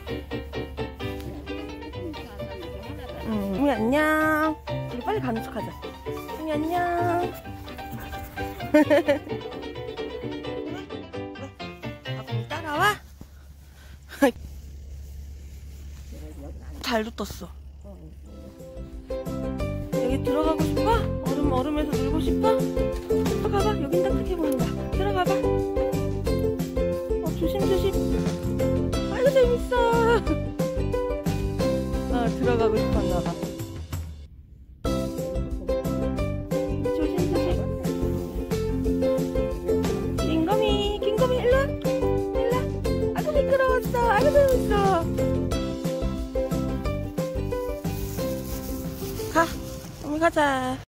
응, 안녕. 우리 빨리 가는 척 하자. 응, 안녕. 아궁이 따라와. 잘도 떴어. 여기 들어가고 싶어? 얼음에서 놀고 싶어? 가봐. 여긴 딱딱해 보인다. 들어가봐. 조심조심. 아이고 재밌어. 들어가고 싶었나봐. 조심조심. 킹거미 일로와. 아이고 미끄러웠어. 아이고 재밌어. 가. 우리 가자.